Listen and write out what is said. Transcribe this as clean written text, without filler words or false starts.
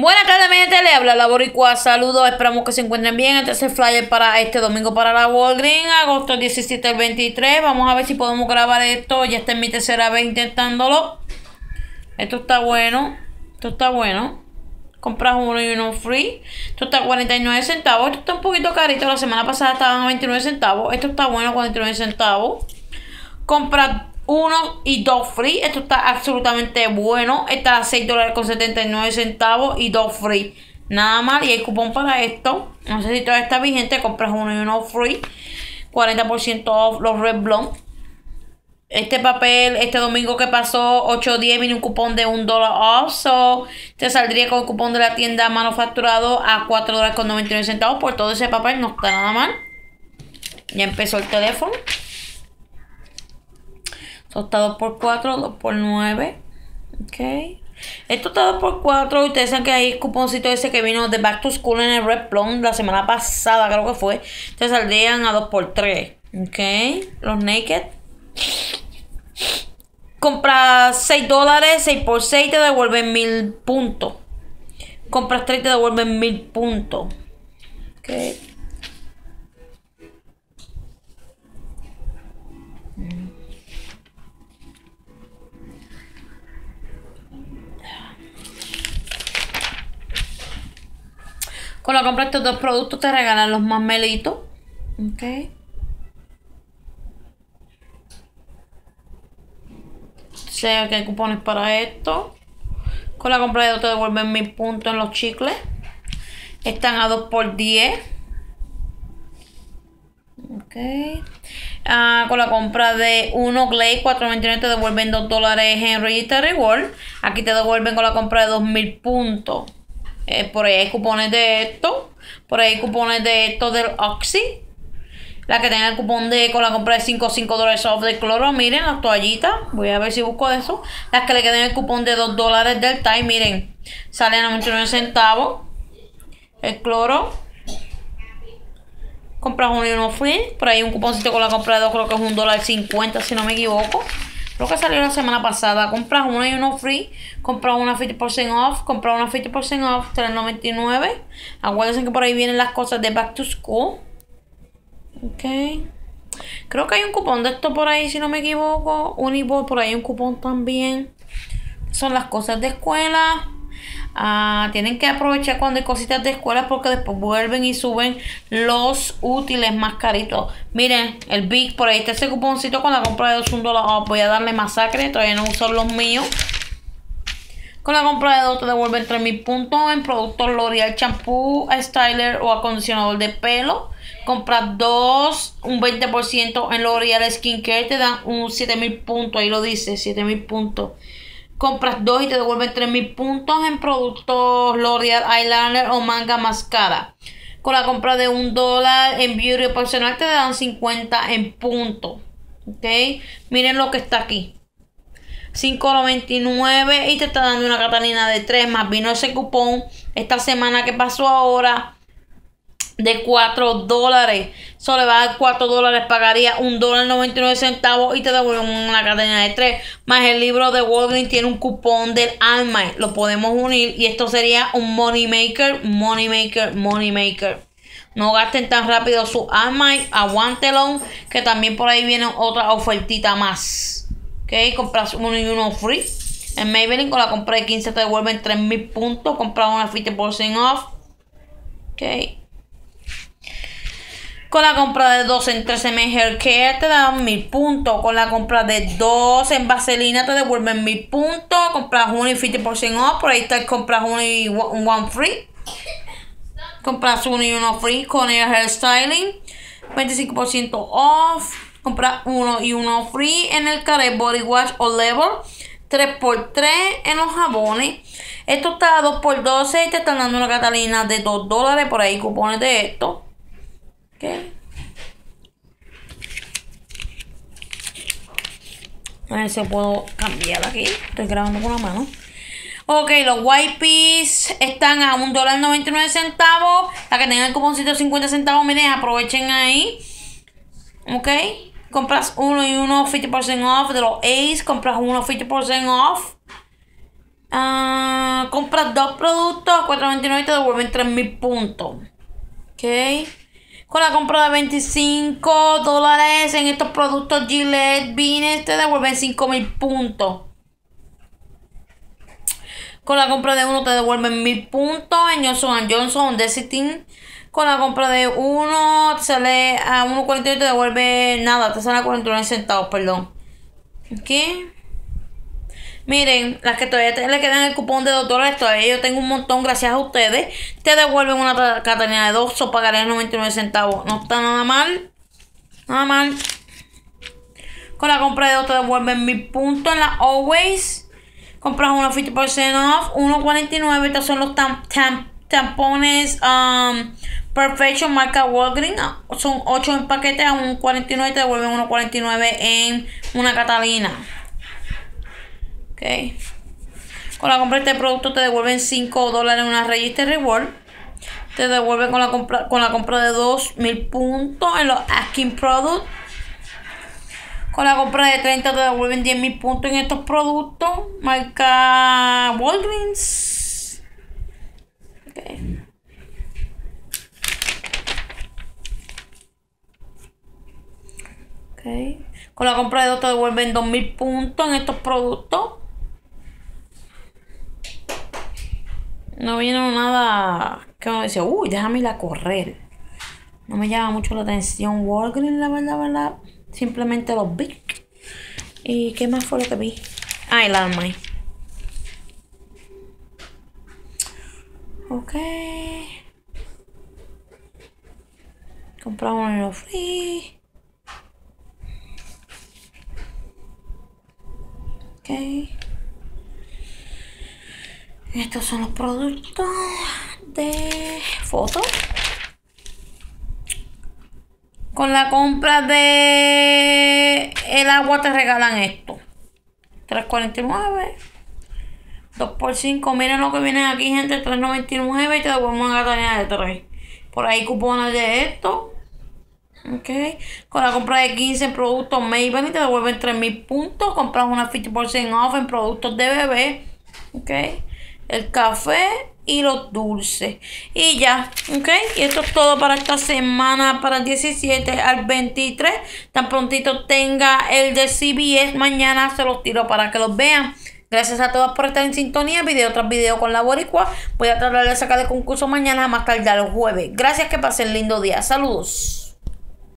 Buenas tardes, mi gente, le habla la Boricua, saludos, esperamos que se encuentren bien. Este es el flyer para este domingo para la Walgreens, agosto 17 al 23. Vamos a ver si podemos grabar esto, ya está en mi tercera vez intentándolo. Esto está bueno, compras uno y uno free. Esto está a 49 centavos, esto está un poquito carito, la semana pasada estaban a 29 centavos. Esto está bueno, 49 centavos. Compras uno y dos free. Esto está absolutamente bueno. Está a $6.79 y dos free. Nada mal. Y hay cupón para esto. No sé si todavía está vigente. Compras uno y uno free. 40% off los Red Blonde. Este papel, este domingo que pasó, 8.10, viene un cupón de $1 off. So, te saldría con el cupón de la tienda manufacturado a $4.99 por todo ese papel. No está nada mal. Ya empezó el teléfono. Esto está 2x4, 2x9. Ok. Esto está 2x4. Ustedes saben que hay el cuponcito ese que vino de Back to School en el Red Plum la semana pasada, creo que fue. Te saldrían a 2x3. Ok. Los Naked. Compras $6, 6x6 te devuelven 1000 puntos. Compras 3 te devuelven 1000 puntos. Ok. Con la compra de estos dos productos te regalan los mamelitos. Ok. O sea que hay cupones para esto. Con la compra de dos te devuelven 1000 puntos en los chicles. Están a 2x10. Ok. Con la compra de uno Glade 4.99 te devuelven $2 en Register Reward. Aquí te devuelven con la compra de 2000 puntos. Por ahí hay cupones de esto. Por ahí hay cupones de esto del Oxy. La que tenga el cupón de con la compra de $5 off de cloro. Miren las toallitas. Voy a ver si busco eso. Las que le queden el cupón de $2 del Tide. Miren. Salen a 29 centavos. El cloro. Compras uno y uno free. Por ahí un cuponcito con la compra de dos. Creo que es $1.50 si no me equivoco. Creo que salió la semana pasada. Compras uno y uno free. Compras una 50% off. Compras una 50% off. $3.99. Acuérdense que por ahí vienen las cosas de Back to School. Ok. Creo que hay un cupón de esto por ahí si no me equivoco. Uniball, por ahí un cupón también. Son las cosas de escuela. Tienen que aprovechar cuando hay cositas de escuela porque después vuelven y suben los útiles más caritos. Miren, el Big, por ahí está ese cuponcito con la compra de $1 off. Voy a darle masacre, todavía no uso los míos. Con la compra de dos te devuelven 3000 puntos en productos L'Oreal, champú, styler o acondicionador de pelo. Compras dos, un 20% en L'Oreal Skincare, te dan un 7000 puntos, ahí lo dice, 7000 puntos. Compras dos y te devuelven 3000 puntos en productos L'Oreal Eyeliner o Manga Mascara. Con la compra de $1 en Beauty personal te dan 50 en puntos. Ok, miren lo que está aquí. $5.99 y te está dando una Catalina de 3 más. Vino ese cupón esta semana que pasó ahora de $4. Solo le va a dar $4. Pagaría $1.99 y te devuelven una Catalina de 3. Más el libro de Walgreens tiene un cupón del Alma. Lo podemos unir y esto sería un money maker, money maker, money maker. No gasten tan rápido su Alma. Aguántelo, que también por ahí viene otra ofertita más. Ok, compras uno y uno free. En Maybelline con la compra de 15 te devuelven 3000 puntos. Compras una 50% off. Ok. Con la compra de 2 en 13M Hair Care te dan 1000 puntos. Con la compra de 2 en Vaselina te devuelven 1000 puntos. Compras uno y 50% off. Por ahí está el compras uno y one free. Compras uno y uno free con el Hair Styling. 25% off. Compras uno y uno free en el Care Body Wash o Level. 3x3 en los jabones. Esto está a 2x12 y te están dando una Catalina de $2. Por ahí cupones de esto. Okay. A ver si puedo cambiar aquí. Estoy grabando con la mano. Ok, los wipes están a $1.99. La que tengan el cuponcito 50 centavos, miren, aprovechen ahí. Ok. Compras uno y uno 50% off de los Ace. Compras uno 50% off. Compras 2 productos a $4.99 y te devuelven 3,000 puntos. Ok. Con la compra de $25 en estos productos Gillette, Beans, te devuelven 5,000 puntos. Con la compra de 1 te devuelven 1,000 puntos. En Johnson & Johnson, Desitin. Con la compra de 1 te sale a 1.49 y te devuelve nada. Te sale a 49 centavos, perdón. Ok. Miren, las que todavía le quedan el cupón de $2, todavía yo tengo un montón gracias a ustedes. Te devuelven una catalina de 2 o pagaré 99 centavos. No está nada mal. Nada mal. Con la compra de 2 te devuelven 1,000 puntos en la Always. Compras una 50% off. 1.49. Estos son los tampones Perfection marca Walgreens. Son 8 en paquete a 1.49 y te devuelven 1.49 en una catalina. Okay. Con la compra de este producto te devuelven $5 en una Register Reward. Te devuelven con la compra de 2,000 puntos en los Asking Products. Con la compra de 30 te devuelven 10,000 puntos en estos productos. Marca Walgreens. Okay. Okay. Con la compra de 2 te devuelven 2,000 puntos en estos productos. No vino nada que uno decía, uy, déjame ir a correr. No me llama mucho la atención Walgreens, la verdad. Simplemente los vi. ¿Y qué más fue lo que vi? Ah, el Almay. Ok. Compramos uno free. Ok. Estos son los productos de fotos. Con la compra de el agua te regalan esto. $3.49. 2x5. Miren lo que viene aquí, gente. $3.99 y te devuelven una catalina de 3. Por ahí cupones de esto. Ok. Con la compra de 15 en productos Maybelline te devuelven 3,000 puntos. Compras una 50% off en productos de bebé. Ok. El café y los dulces. Y ya, ok. Y esto es todo para esta semana, para el 17 al 23. Tan prontito tenga el de CBS, mañana se los tiro para que los vean. Gracias a todos por estar en sintonía. Video tras video con la Boricua. Voy a tratar de sacar el concurso mañana, más tarde el jueves. Gracias, que pasen lindo día. Saludos.